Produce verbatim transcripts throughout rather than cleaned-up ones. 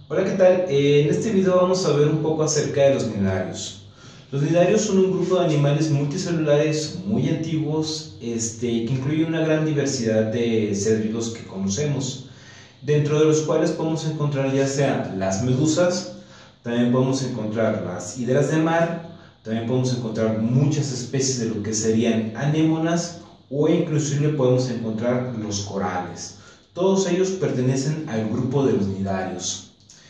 Hola, ¿qué tal? Eh, en este video vamos a ver un poco acerca de los nidarios. Los nidarios son un grupo de animales multicelulares muy antiguos, este, que incluye una gran diversidad de seres vivos que conocemos, dentro de los cuales podemos encontrar ya sea las medusas, también podemos encontrar las hidras de mar, también podemos encontrar muchas especies de lo que serían anémonas o inclusive podemos encontrar los corales. Todos ellos pertenecen al grupo de los nidarios.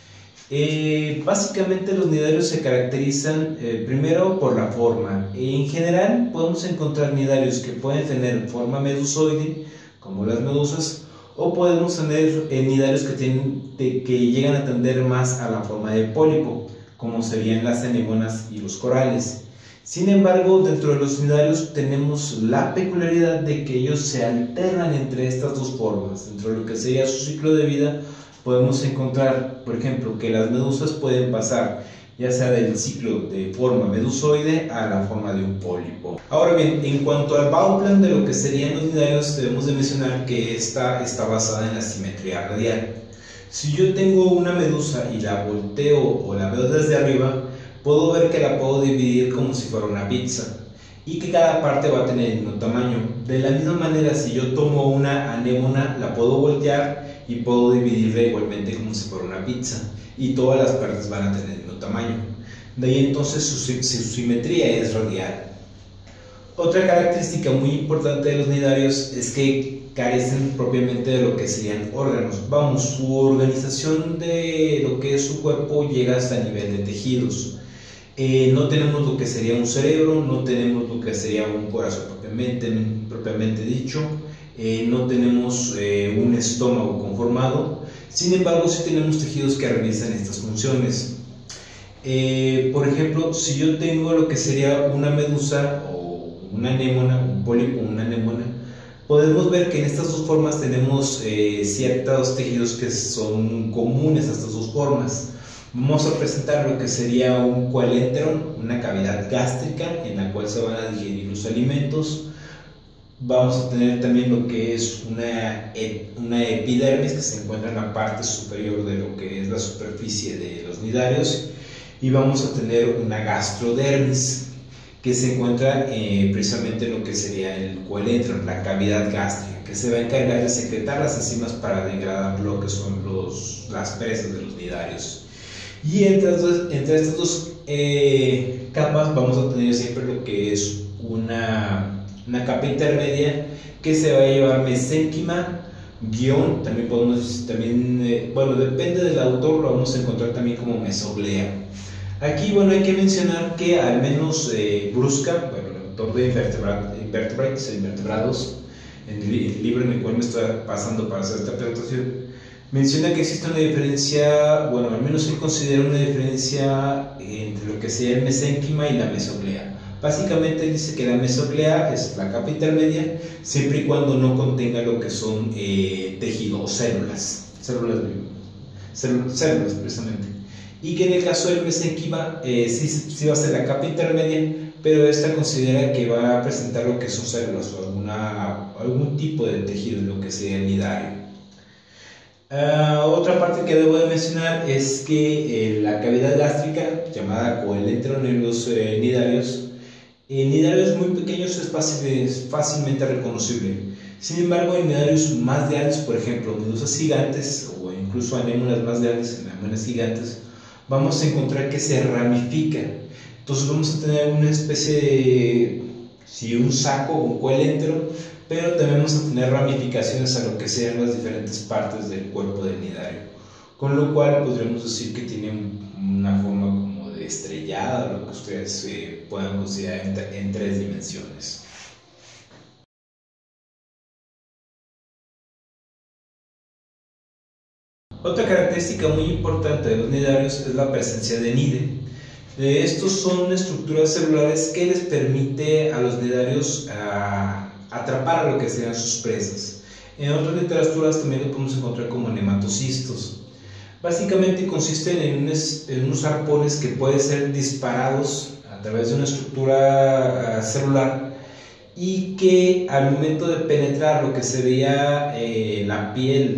Eh, básicamente los nidarios se caracterizan eh, primero por la forma. En general podemos encontrar nidarios que pueden tener forma medusoide, como las medusas, o podemos tener eh, nidarios que, tienen, de, que llegan a tender más a la forma de pólipo, como serían las anémonas y los corales. Sin embargo, dentro de los nidarios tenemos la peculiaridad de que ellos se alternan entre estas dos formas. Dentro de lo que sería su ciclo de vida, podemos encontrar, por ejemplo, que las medusas pueden pasar ya sea del ciclo de forma medusoide a la forma de un pólipo. Ahora bien, en cuanto al Bauplan de lo que serían los nidarios, debemos de mencionar que esta está basada en la simetría radial. Si yo tengo una medusa y la volteo o la veo desde arriba, puedo ver que la puedo dividir como si fuera una pizza y que cada parte va a tener el mismo tamaño. De la misma manera, si yo tomo una anémona, la puedo voltear y puedo dividirla igualmente como si fuera una pizza y todas las partes van a tener el mismo tamaño. De ahí entonces su, su simetría es radial. Otra característica muy importante de los nidarios es que carecen propiamente de lo que serían órganos. Vamos, su organización de lo que es su cuerpo llega hasta el nivel de tejidos. Eh, no tenemos lo que sería un cerebro, no tenemos lo que sería un corazón propiamente, propiamente dicho. Eh, no tenemos eh, un estómago conformado, sin embargo sí tenemos tejidos que realizan estas funciones. Eh, por ejemplo, si yo tengo lo que sería una medusa o una anémona, un pólipo, una anémona, podemos ver que en estas dos formas tenemos eh, ciertos tejidos que son comunes a estas dos formas. Vamos a presentar lo que sería un coelenteron, una cavidad gástrica en la cual se van a digerir los alimentos. Vamos a tener también lo que es una, una epidermis que se encuentra en la parte superior de lo que es la superficie de los nidarios, y vamos a tener una gastrodermis que se encuentra eh, precisamente en lo que sería el coelenteron, la cavidad gástrica, que se va a encargar de secretar las enzimas para degradar lo que son los, las presas de los nidarios. Y entre, entre estas dos eh, capas vamos a tener siempre lo que es una una capa intermedia que se va a llevar mesénquima, guión, también podemos, también, eh, bueno, depende del autor, lo vamos a encontrar también como mesoglea. Aquí, bueno, hay que mencionar que al menos eh, Brusca, bueno, el autor de Invertebrates e Invertebrados, en el libro en el cual me estoy pasando para hacer esta presentación, menciona que existe una diferencia, bueno, al menos él considera una diferencia entre lo que sería el mesénquima y la mesoglea. Básicamente dice que la mesoglea es la capa intermedia siempre y cuando no contenga lo que son eh, tejidos o células, células, células, células precisamente. Y que en el caso del mesénquima eh, sí, sí va a ser la capa intermedia, pero esta considera que va a presentar lo que son células o alguna, algún tipo de tejido, lo que sea el nidario. Uh, otra parte que debo de mencionar es que eh, la cavidad gástrica, llamada coelenteron en los eh, nidarios, en nidarios muy pequeños es, fácil, es fácilmente reconocible. Sin embargo, en nidarios más grandes, por ejemplo, medusas gigantes o incluso anémonas más grandes, anémonas gigantes, vamos a encontrar que se ramifican. Entonces vamos a tener una especie de, sí, un saco, un coelenteron, pero también vamos a tener ramificaciones a lo que sean las diferentes partes del cuerpo del nidario, con lo cual podríamos decir que tiene una forma como de estrellada, lo que ustedes eh, puedan considerar en, en tres dimensiones. Otra característica muy importante de los nidarios es la presencia de nide. Eh, estos son estructuras celulares que les permite a los nidarios a atrapar a lo que sean sus presas. En otras literaturas también lo podemos encontrar como nematocistos. Básicamente consisten en unos, en unos arpones que pueden ser disparados a través de una estructura uh, celular y que al momento de penetrar lo que sería eh, la piel de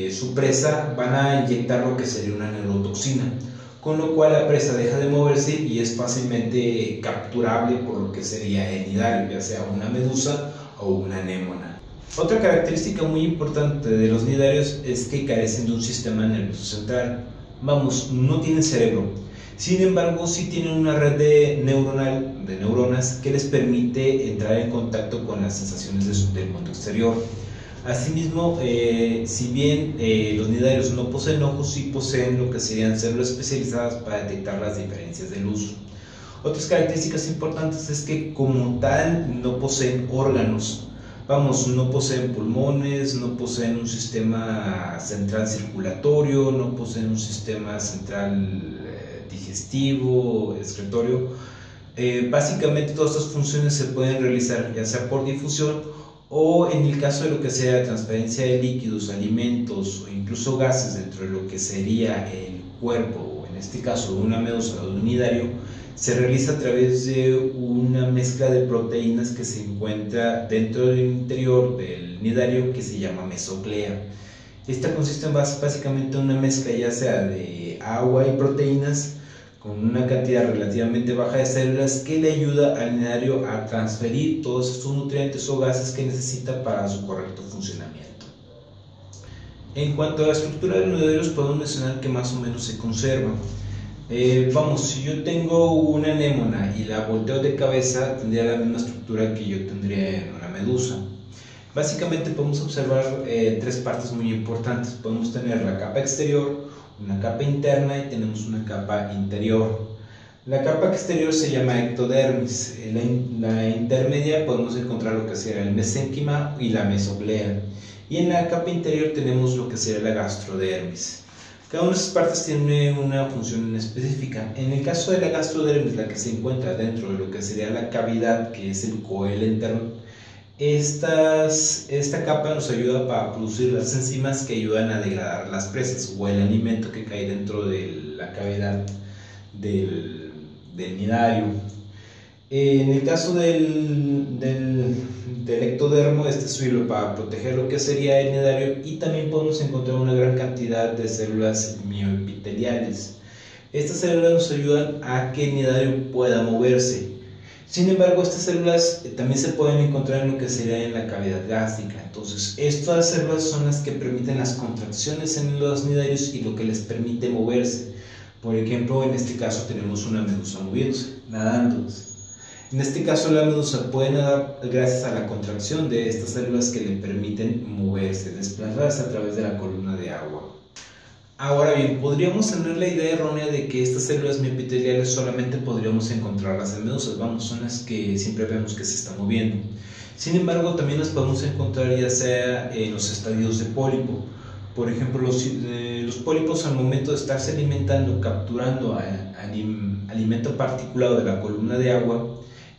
eh, su presa, van a inyectar lo que sería una neurotoxina, con lo cual la presa deja de moverse y es fácilmente capturable por lo que sería el nidario, ya sea una medusa o una anémona. Otra característica muy importante de los nidarios es que carecen de un sistema nervioso central. Vamos, no tienen cerebro. Sin embargo, sí tienen una red de neuronal, de neuronas, que les permite entrar en contacto con las sensaciones de su, del mundo exterior. Asimismo, eh, si bien eh, los nidarios no poseen ojos, sí poseen lo que serían células especializadas para detectar las diferencias de luz. Otras características importantes es que como tal no poseen órganos. Vamos, no poseen pulmones, no poseen un sistema central circulatorio, no poseen un sistema central eh, digestivo, excretorio. Eh, básicamente todas estas funciones se pueden realizar ya sea por difusión o en el caso de lo que sea transferencia de líquidos, alimentos o incluso gases dentro de lo que sería el cuerpo, o en este caso de una medusa o de un nidario, se realiza a través de una mezcla de proteínas que se encuentra dentro del interior del nidario que se llama mesoclea. Esta consiste en básicamente en una mezcla ya sea de agua y proteínas con una cantidad relativamente baja de células que le ayuda al nidario a transferir todos estos nutrientes o gases que necesita para su correcto funcionamiento. En cuanto a la estructura de los nidarios, podemos mencionar que más o menos se conserva. Eh, vamos, si yo tengo una anémona y la volteo de cabeza, tendría la misma estructura que yo tendría en una medusa. Básicamente podemos observar eh, tres partes muy importantes. Podemos tener la capa exterior, una capa interna y tenemos una capa interior. La capa exterior se llama ectodermis. En la, la intermedia podemos encontrar lo que sería el mesénquima y la mesoglea. Y en la capa interior tenemos lo que sería la gastrodermis. Cada una de estas partes tiene una función específica. En el caso de la gastrodermis, la que se encuentra dentro de lo que sería la cavidad, que es el coel interno, estas, esta capa nos ayuda para producir las enzimas que ayudan a degradar las presas o el alimento que cae dentro de la cavidad del, del nidario. En el caso del, del, del ectodermo, este sirve para proteger lo que sería el nidario y también podemos encontrar una gran cantidad de células mioepiteliales. Estas células nos ayudan a que el nidario pueda moverse. Sin embargo, estas células también se pueden encontrar en lo que sería en la cavidad gástrica. Entonces, estas células son las que permiten las contracciones en los nidarios y lo que les permite moverse. Por ejemplo, en este caso tenemos una medusa moviéndose, nadando. En este caso la medusa puede nadar gracias a la contracción de estas células que le permiten moverse, desplazarse a través de la columna de agua. Ahora bien, podríamos tener la idea errónea de que estas células mioepiteliales solamente podríamos encontrarlas en medusas, vamos, son las que siempre vemos que se están moviendo. Sin embargo, también las podemos encontrar ya sea en los estadios de pólipo. Por ejemplo, los, eh, los pólipos al momento de estarse alimentando, capturando a, a, a alimento particulado de la columna de agua,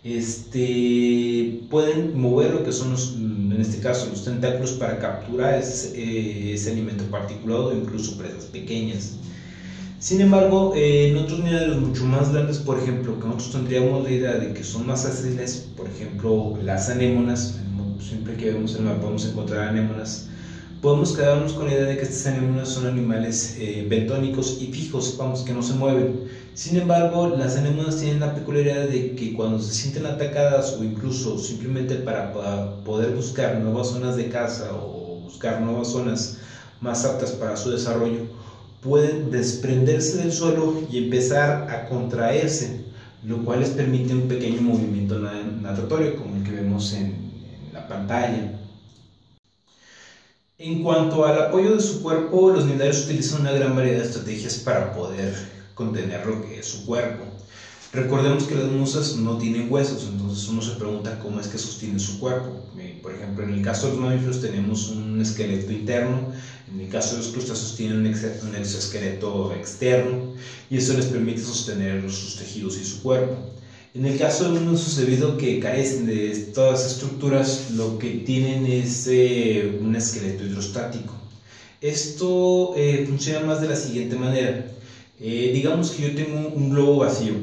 Este, pueden mover lo que son los, en este caso los tentáculos para capturar ese, eh, ese alimento particulado o incluso presas pequeñas. Sin embargo, eh, en otros nidarios mucho más grandes, por ejemplo, que nosotros tendríamos la idea de que son más ágiles, por ejemplo las anémonas, siempre que vemos el mapa podemos encontrar anémonas, podemos quedarnos con la idea de que estas anémonas son animales eh, bentónicos y fijos, vamos, que no se mueven. Sin embargo, las anémonas tienen la peculiaridad de que cuando se sienten atacadas o incluso simplemente para, para poder buscar nuevas zonas de caza o buscar nuevas zonas más aptas para su desarrollo, pueden desprenderse del suelo y empezar a contraerse, lo cual les permite un pequeño movimiento natatorio como el que vemos en, en la pantalla. En cuanto al apoyo de su cuerpo, los nidarios utilizan una gran variedad de estrategias para poder contener lo que es su cuerpo. Recordemos que las musas no tienen huesos, entonces uno se pregunta cómo es que sostienen su cuerpo. Por ejemplo, en el caso de los mamíferos tenemos un esqueleto interno, en el caso de los crustáceos tienen un exoesqueleto externo y eso les permite sostener sus tejidos y su cuerpo. En el caso de los musos, debido a que carecen de todas las estructuras, lo que tienen es eh, un esqueleto hidrostático. Esto eh, funciona más de la siguiente manera. Eh, digamos que yo tengo un globo vacío.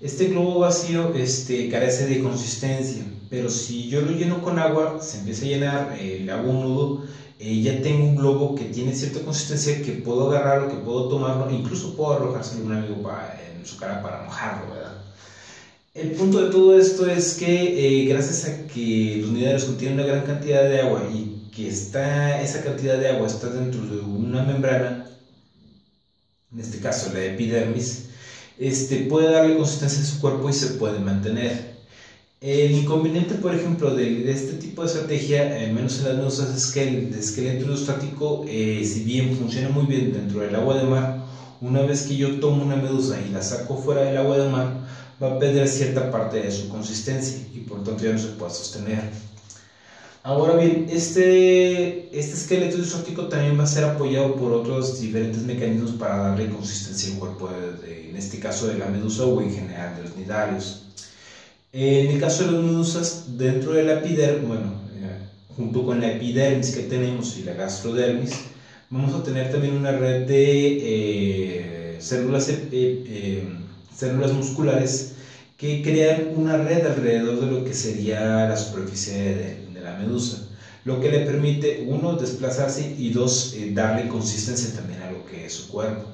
Este globo vacío este, carece de consistencia, pero si yo lo lleno con agua, se empieza a llenar, eh, le hago un nudo, eh, ya tengo un globo que tiene cierta consistencia, que puedo agarrarlo, que puedo tomarlo, incluso puedo arrojárselo a un amigo para, en su cara para mojarlo, ¿verdad? El punto de todo esto es que eh, gracias a que los nidarios contienen una gran cantidad de agua y que está, esa cantidad de agua está dentro de una membrana, en este caso la epidermis, este, puede darle consistencia a su cuerpo y se puede mantener. El inconveniente, por ejemplo, de, de este tipo de estrategia, al menos en las medusas, es que el esqueleto hidrostático, eh, si bien funciona muy bien dentro del agua de mar, una vez que yo tomo una medusa y la saco fuera del agua de mar, va a perder cierta parte de su consistencia y por lo tanto ya no se puede sostener. Ahora bien, este, este esqueleto hidrostático también va a ser apoyado por otros diferentes mecanismos para darle consistencia al cuerpo, de, de, en este caso de la medusa o en general de los nidarios. En el caso de las medusas, dentro de la epidermis, bueno, eh, junto con la epidermis que tenemos y la gastrodermis, vamos a tener también una red de eh, células, eh, eh, células musculares que crean una red alrededor de lo que sería la superficie de, de la medusa, lo que le permite, uno, desplazarse y dos, eh, darle consistencia también a lo que es su cuerpo.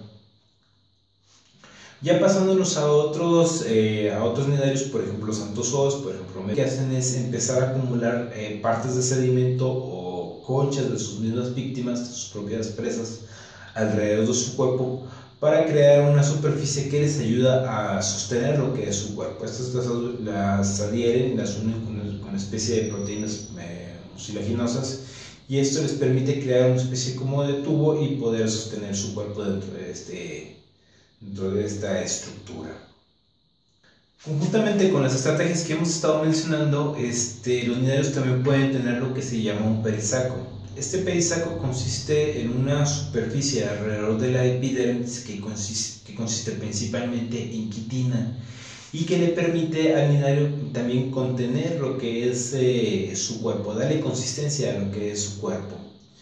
Ya pasándonos a otros, eh, a otros nidarios, por ejemplo los antozoos, por ejemplo, lo que hacen es empezar a acumular eh, partes de sedimento o conchas de sus mismas víctimas, de sus propias presas, alrededor de su cuerpo, para crear una superficie que les ayuda a sostener lo que es su cuerpo. Estas las, las adhieren y las unen con una especie de proteínas eh, mucilaginosas, y esto les permite crear una especie como de tubo y poder sostener su cuerpo dentro de este dentro de esta estructura. Conjuntamente con las estrategias que hemos estado mencionando, este, los nidarios también pueden tener lo que se llama un perisaco. Este perisaco consiste en una superficie alrededor de la epidermis que consiste, que consiste principalmente en quitina y que le permite al nidario también contener lo que es eh, su cuerpo, darle consistencia a lo que es su cuerpo.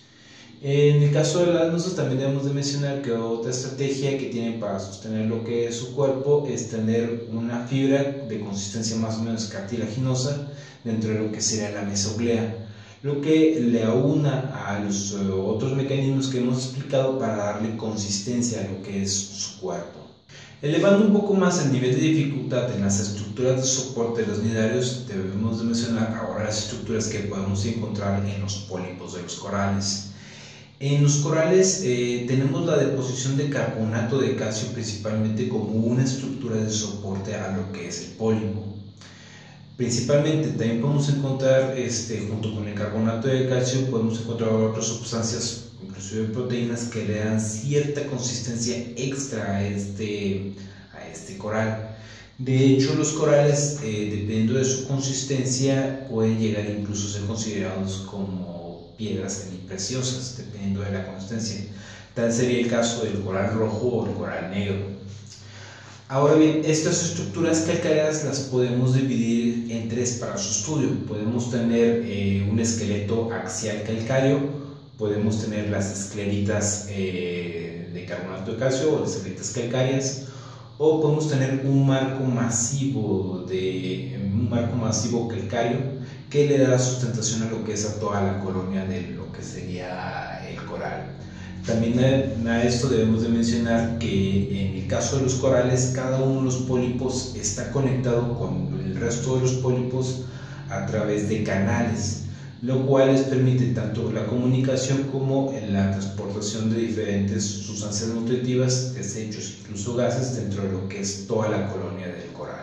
En el caso de las medusas también debemos de mencionar que otra estrategia que tienen para sostener lo que es su cuerpo es tener una fibra de consistencia más o menos cartilaginosa dentro de lo que sería la mesoglea, lo que le aúna a los otros mecanismos que hemos explicado para darle consistencia a lo que es su cuerpo. Elevando un poco más el nivel de dificultad en las estructuras de soporte de los nidarios, debemos de mencionar ahora las estructuras que podemos encontrar en los pólipos de los corales. En los corales eh, tenemos la deposición de carbonato de calcio principalmente como una estructura de soporte a lo que es el pólipo. Principalmente también podemos encontrar, este, junto con el carbonato de calcio, podemos encontrar otras sustancias, inclusive proteínas, que le dan cierta consistencia extra a este, a este coral. De hecho, los corales, eh, dependiendo de su consistencia, pueden llegar incluso a ser considerados como piedras semipreciosas, dependiendo de la consistencia. Tal sería el caso del coral rojo o el coral negro. Ahora bien, estas estructuras calcáreas las podemos dividir en tres para su estudio. Podemos tener eh, un esqueleto axial calcáreo, podemos tener las escleritas eh, de carbonato de calcio o las escleritas calcáreas, o podemos tener un marco masivo, de, un marco masivo calcáreo que le da la sustentación a lo que es a toda la colonia de lo que sería el coral. También a esto debemos de mencionar que en el caso de los corales, cada uno de los pólipos está conectado con el resto de los pólipos a través de canales, lo cual les permite tanto la comunicación como la transportación de diferentes sustancias nutritivas, desechos, incluso gases, dentro de lo que es toda la colonia del coral.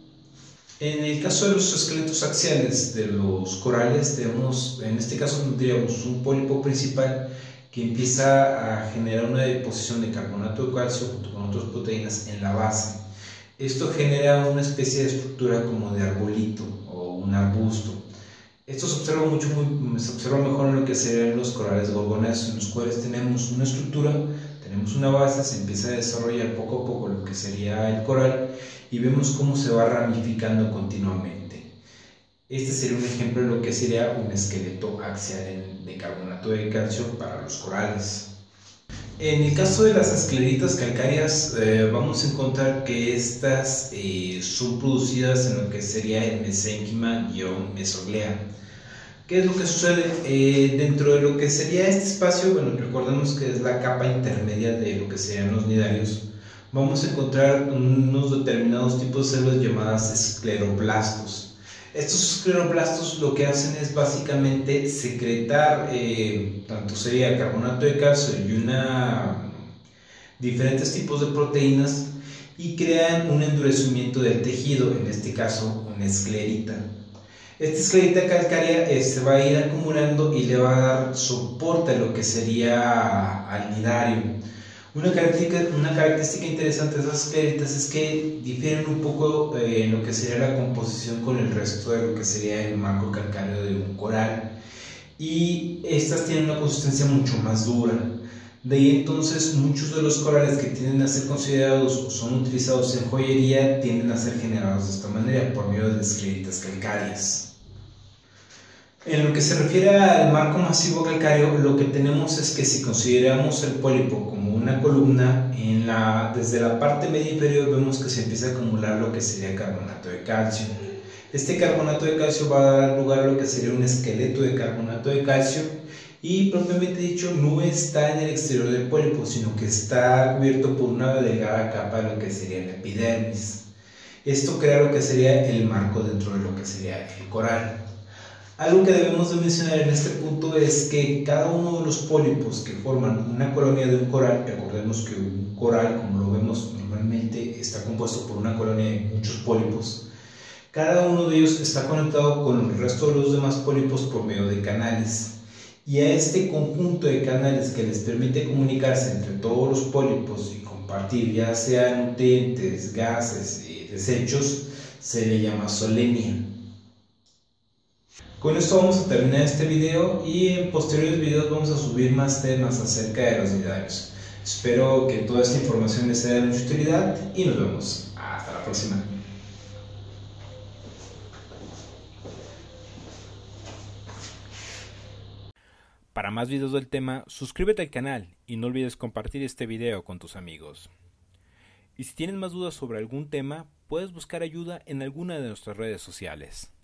En el caso de los esqueletos axiales de los corales, tenemos, en este caso tendríamos un pólipo principal que empieza a generar una deposición de carbonato de calcio junto con otras proteínas en la base. Esto genera una especie de estructura como de arbolito o un arbusto. Esto se observa, mucho, muy, se observa mejor en lo que serían los corales gorgonesos, en los cuales tenemos una estructura, tenemos una base, se empieza a desarrollar poco a poco lo que sería el coral y vemos cómo se va ramificando continuamente. Este sería un ejemplo de lo que sería un esqueleto axial de carbonato de calcio para los corales. En el caso de las escleritas calcáreas, eh, vamos a encontrar que estas eh, son producidas en lo que sería el mesénquima-mesoglea. ¿Qué es lo que sucede? Eh, dentro de lo que sería este espacio, bueno, recordemos que es la capa intermedia de lo que serían los nidarios, vamos a encontrar unos determinados tipos de células llamadas escleroblastos. Estos escleroblastos lo que hacen es básicamente secretar, eh, tanto sería carbonato de calcio y una, diferentes tipos de proteínas, y crean un endurecimiento del tejido, en este caso una esclerita. Esta esclerita calcárea eh, se va a ir acumulando y le va a dar soporte a lo que sería al nidario. Una característica, una característica interesante de esas escleritas es que difieren un poco eh, en lo que sería la composición con el resto de lo que sería el marco calcáreo de un coral, y estas tienen una consistencia mucho más dura. De ahí entonces muchos de los corales que tienden a ser considerados o son utilizados en joyería tienden a ser generados de esta manera, por medio de escleritas calcáreas. En lo que se refiere al marco masivo calcáreo, lo que tenemos es que si consideramos el pólipo como una columna, en la, desde la parte media inferior vemos que se empieza a acumular lo que sería carbonato de calcio. Este carbonato de calcio va a dar lugar a lo que sería un esqueleto de carbonato de calcio, y propiamente dicho no está en el exterior del pólipo, sino que está cubierto por una delgada capa de lo que sería la epidermis. Esto crea lo que sería el marco dentro de lo que sería el coral. Algo que debemos de mencionar en este punto es que cada uno de los pólipos que forman una colonia de un coral, recordemos que un coral, como lo vemos normalmente, está compuesto por una colonia de muchos pólipos. Cada uno de ellos está conectado con el resto de los demás pólipos por medio de canales. Y a este conjunto de canales que les permite comunicarse entre todos los pólipos y compartir ya sea nutrientes, gases y desechos, se le llama solenia. Con esto vamos a terminar este video, y en posteriores videos vamos a subir más temas acerca de los nidarios. Espero que toda esta información les sea de mucha utilidad y nos vemos. Hasta la próxima. Para más videos del tema, suscríbete al canal y no olvides compartir este video con tus amigos. Y si tienes más dudas sobre algún tema, puedes buscar ayuda en alguna de nuestras redes sociales.